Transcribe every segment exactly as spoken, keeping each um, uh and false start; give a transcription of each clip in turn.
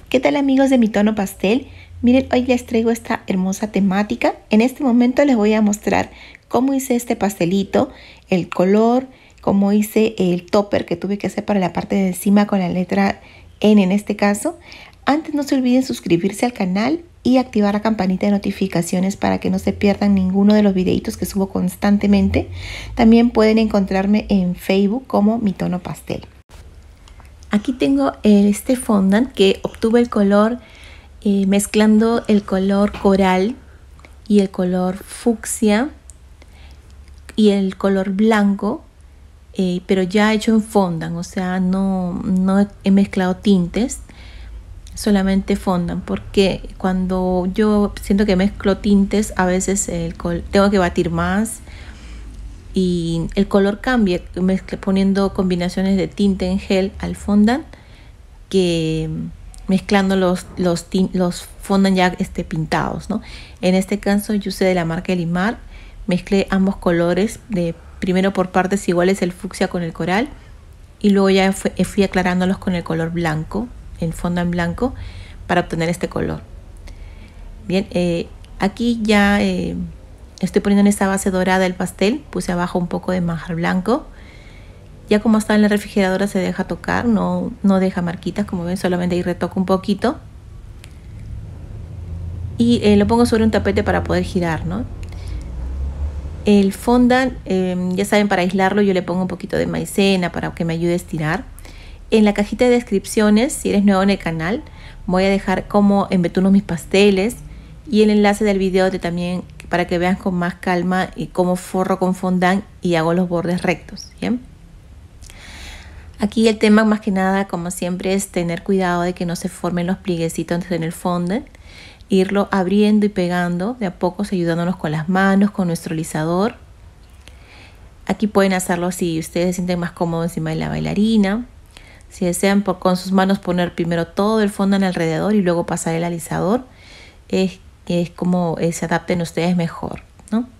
¿Qué tal, amigos de Mi Tono Pastel? Miren, hoy les traigo esta hermosa temática. En este momento les voy a mostrar cómo hice este pastelito, el color, cómo hice el topper que tuve que hacer para la parte de encima con la letra N en este caso. Antes no se olviden suscribirse al canal y activar la campanita de notificaciones para que no se pierdan ninguno de los videitos que subo constantemente. También pueden encontrarme en Facebook como Mi Tono Pastel. Aquí tengo este fondant que obtuve el color eh, mezclando el color coral y el color fucsia y el color blanco, eh, pero ya hecho en fondant, o sea, no, no he mezclado tintes, solamente fondant, porque cuando yo siento que mezclo tintes, a veces el tengo que batir más y el color cambia poniendo combinaciones de tinte en gel al fondant que mezclando los, los, los fondant ya este, pintados, ¿no? En este caso yo usé de la marca Elimar, mezclé ambos colores, de primero por partes iguales el fucsia con el coral y luego ya fui, fui aclarándolos con el color blanco, el fondant blanco, para obtener este color. Bien, eh, aquí ya eh, estoy poniendo en esta base dorada el pastel, puse abajo un poco de manjar blanco. Ya como está en la refrigeradora se deja tocar, no, no deja marquitas, como ven, solamente ahí retoco un poquito. Y eh, lo pongo sobre un tapete para poder girar, ¿no? El fondant, eh, ya saben, para aislarlo yo le pongo un poquito de maicena para que me ayude a estirar. En la cajita de descripciones, si eres nuevo en el canal, voy a dejar cómo embetuno mis pasteles y el enlace del video de también para que vean con más calma y cómo forro con fondant y hago los bordes rectos, ¿bien? Aquí el tema más que nada, como siempre, es tener cuidado de que no se formen los plieguecitos en el fondant, irlo abriendo y pegando de a poco, ayudándonos con las manos, con nuestro alisador. Aquí pueden hacerlo si ustedes se sienten más cómodos encima de la bailarina. Si desean por, con sus manos poner primero todo el fondant alrededor y luego pasar el alisador, es, es como eh, se adapten ustedes mejor, ¿no?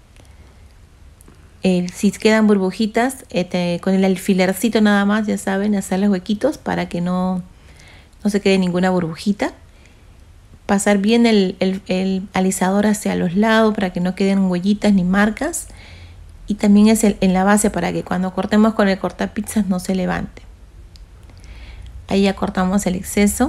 Eh, si quedan burbujitas, eh, te, con el alfilercito nada más, ya saben, hacerles huequitos para que no, no se quede ninguna burbujita. Pasar bien el, el, el alisador hacia los lados para que no queden huellitas ni marcas. Y también es el, en la base para que cuando cortemos con el cortapizzas no se levante. Ahí ya cortamos el exceso.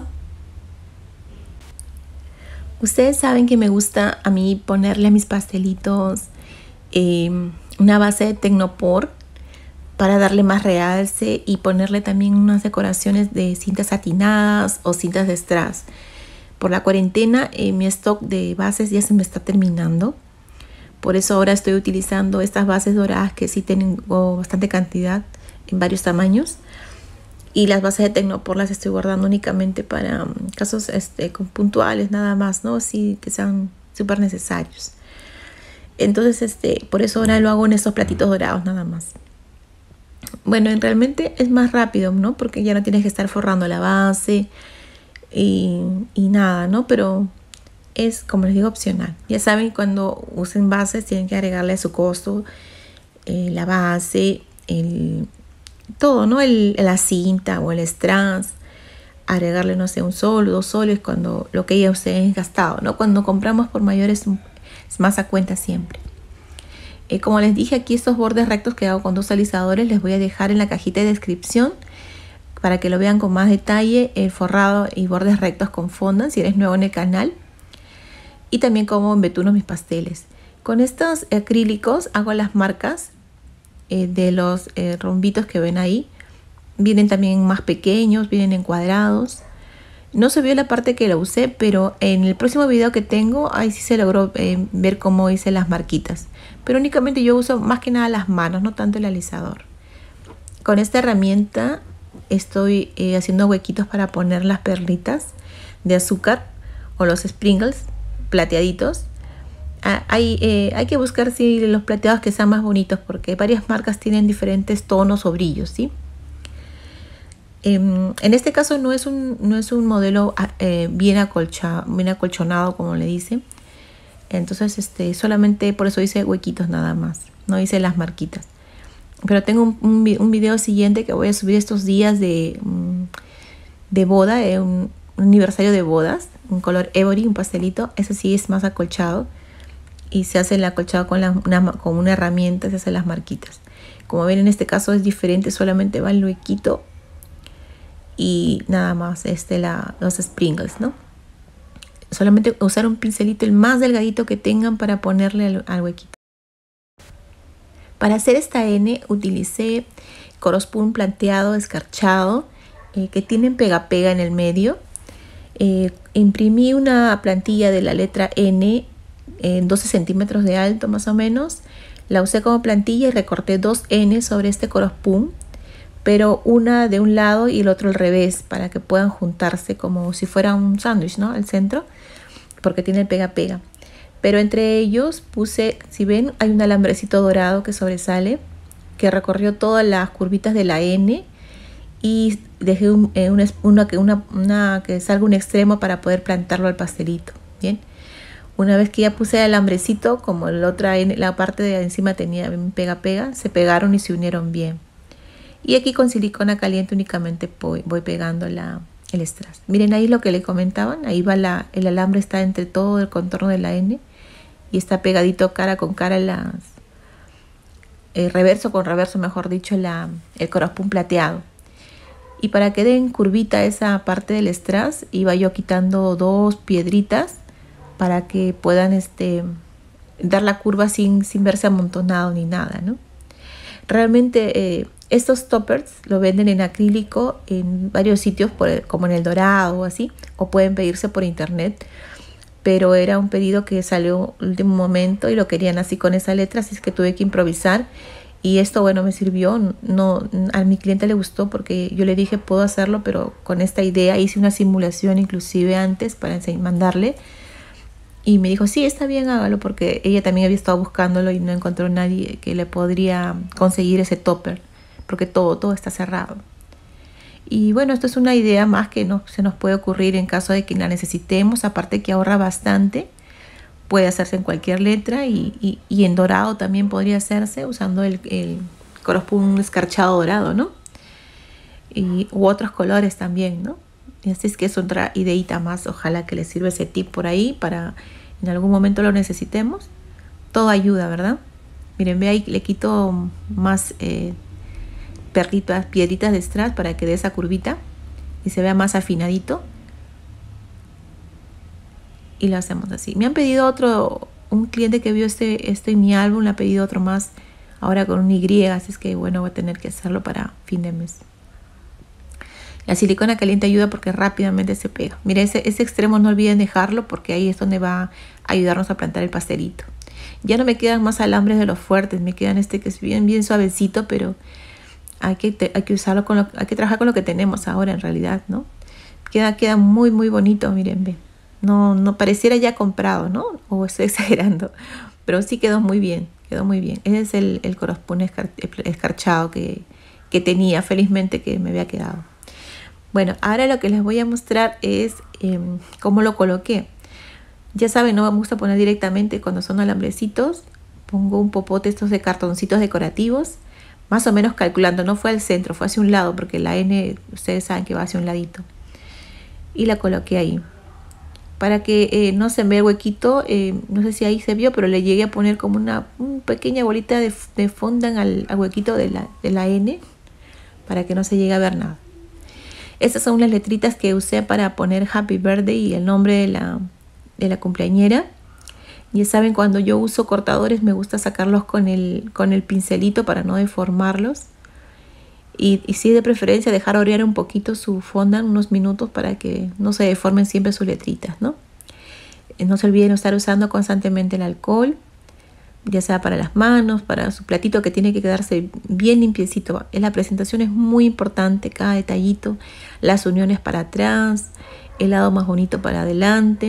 Ustedes saben que me gusta a mí ponerle a mis pastelitos eh, una base de Tecnopor para darle más realce y ponerle también unas decoraciones de cintas satinadas o cintas de strass. Por la cuarentena eh, mi stock de bases ya se me está terminando. Por eso ahora estoy utilizando estas bases doradas que sí tengo bastante cantidad en varios tamaños. Y las bases de Tecnopor las estoy guardando únicamente para um, casos este, puntuales nada más, ¿no? Sí, que sean súper necesarios. Entonces, este, por eso ahora lo hago en estos platitos dorados nada más. Bueno, realmente es más rápido, ¿no? Porque ya no tienes que estar forrando la base y, y nada, ¿no? Pero es, como les digo, opcional. Ya saben, cuando usen bases tienen que agregarle a su costo eh, la base, el... todo, ¿no? El, la cinta o el strass, agregarle, no sé, un solo, dos soles, cuando lo que ya ustedes han gastado, ¿no? Cuando compramos por mayores es más a cuenta siempre. Eh, como les dije, aquí estos bordes rectos que hago con dos alisadores les voy a dejar en la cajita de descripción para que lo vean con más detalle, el forrado y bordes rectos con fondant, si eres nuevo en el canal. Y también cómo embetuno mis pasteles. Con estos acrílicos hago las marcas Eh, de los eh, rombitos que ven ahí. Vienen también más pequeños, vienen en cuadrados. No se vio la parte que lo usé, pero en el próximo video que tengo ahí sí se logró eh, ver cómo hice las marquitas, pero únicamente yo uso más que nada las manos, no tanto el alisador. Con esta herramienta estoy eh, haciendo huequitos para poner las perlitas de azúcar o los sprinkles plateaditos. Ah, hay, eh, hay que buscar si los plateados que sean más bonitos, porque varias marcas tienen diferentes tonos o brillos, ¿sí? Eh, en este caso no es un, no es un modelo eh, bien, acolcha, bien acolchonado, como le dicen. Entonces este, solamente por eso hice huequitos nada más, no hice las marquitas. Pero tengo un, un, un video siguiente que voy a subir estos días de, de boda, eh, un, un aniversario de bodas, un color Ivory, un pastelito. Ese sí es más acolchado y se hace el acolchado con, la, una, con una herramienta, se hacen las marquitas. Como ven, en este caso es diferente, solamente va el huequito y nada más este, la, los sprinkles, ¿no? Solamente usar un pincelito el más delgadito que tengan para ponerle al, al huequito. Para hacer esta N utilicé Corospoon plateado escarchado eh, que tienen pega pega en el medio. Eh, imprimí una plantilla de la letra N en doce centímetros de alto más o menos. La usé como plantilla y recorté dos N sobre este Corospoon, pero una de un lado y el otro al revés para que puedan juntarse como si fuera un sándwich, ¿no? Al centro, porque tiene el pega pega. Pero entre ellos puse, si ven, hay un alambrecito dorado que sobresale, que recorrió todas las curvitas de la N, y dejé un, eh, una, una, una, una que salga un extremo para poder plantarlo al pastelito. Bien, una vez que ya puse el alambrecito, como la otra N, la parte de encima tenía pega pega, se pegaron y se unieron bien. Y aquí con silicona caliente únicamente voy, voy pegando la, el strass. Miren ahí lo que le comentaban, ahí va la, el alambre está entre todo el contorno de la N y está pegadito cara con cara las, el reverso con reverso, mejor dicho, la, el Corospoon plateado. Y para que den curvita esa parte del strass, iba yo quitando dos piedritas para que puedan este, dar la curva sin, sin verse amontonado ni nada, ¿no? Realmente eh, estos toppers lo venden en acrílico en varios sitios, por, como en El Dorado o así, o pueden pedirse por internet. Pero era un pedido que salió último momento y lo querían así con esa letra, así es que tuve que improvisar. Y esto, bueno, me sirvió. No, a mi cliente le gustó porque yo le dije, puedo hacerlo, pero con esta idea hice una simulación inclusive antes para mandarle. Y me dijo, sí, está bien, hágalo, porque ella también había estado buscándolo y no encontró nadie que le podría conseguir ese topper, porque todo, todo está cerrado. Y bueno, esto es una idea más que no, se nos puede ocurrir en caso de que la necesitemos, aparte que ahorra bastante. Puede hacerse en cualquier letra y, y, y en dorado también podría hacerse usando el, el Corospoon escarchado dorado, ¿no? Y, u otros colores también, ¿no? Y así es que es otra ideita más. Ojalá que les sirva ese tip por ahí para en algún momento lo necesitemos. Todo ayuda, ¿verdad? Miren, ve ahí, le quito más eh, perlitas, piedritas de strass para que dé esa curvita y se vea más afinadito. Y lo hacemos así. Me han pedido otro, un cliente que vio este, este en mi álbum, le ha pedido otro más ahora con un Y, así es que bueno, voy a tener que hacerlo para fin de mes. La silicona caliente ayuda porque rápidamente se pega. Mira, ese, ese extremo no olviden dejarlo porque ahí es donde va a ayudarnos a plantar el pastelito. Ya no me quedan más alambres de los fuertes, me quedan este que es bien, bien suavecito, pero hay que, te, hay que usarlo con lo, hay que trabajar con lo que tenemos ahora en realidad, ¿no? Queda, queda muy, muy bonito, miren, ven. No, no pareciera ya comprado, ¿no? O estoy exagerando, pero sí quedó muy bien, quedó muy bien. Ese es el, el Corospoon escar, escarchado que, que tenía, felizmente que me había quedado. Bueno, ahora lo que les voy a mostrar es eh, cómo lo coloqué. Ya saben, no me gusta poner directamente cuando son alambrecitos. Pongo un popote estos de cartoncitos decorativos, más o menos calculando, no fue al centro, fue hacia un lado, porque la N, ustedes saben que va hacia un ladito. Y la coloqué ahí. Para que eh, no se vea el huequito, eh, no sé si ahí se vio, pero le llegué a poner como una, una pequeña bolita de, de fondant al, al huequito de la, de la N, para que no se llegue a ver nada. Estas son las letritas que usé para poner Happy Birthday y el nombre de la, de la cumpleañera. Ya saben, cuando yo uso cortadores me gusta sacarlos con el, con el pincelito para no deformarlos. Y, y sí, de preferencia dejar orear un poquito su fondant unos minutos para que no se deformen siempre sus letritas, ¿no? No se olviden estar usando constantemente el alcohol, ya sea para las manos, para su platito que tiene que quedarse bien limpiecito. La presentación es muy importante, cada detallito, las uniones para atrás, el lado más bonito para adelante.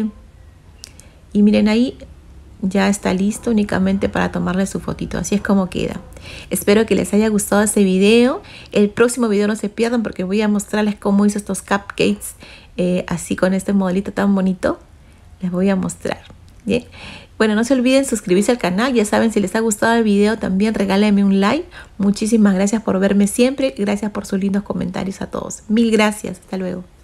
Y miren ahí, ya está listo únicamente para tomarle su fotito. Así es como queda. Espero que les haya gustado este video. El próximo video no se pierdan porque voy a mostrarles cómo hice estos cupcakes eh, así con este modelito tan bonito. Les voy a mostrar. Bien. Bueno, no se olviden suscribirse al canal. Ya saben, si les ha gustado el video también regálenme un like. Muchísimas gracias por verme siempre. Gracias por sus lindos comentarios a todos. Mil gracias. Hasta luego.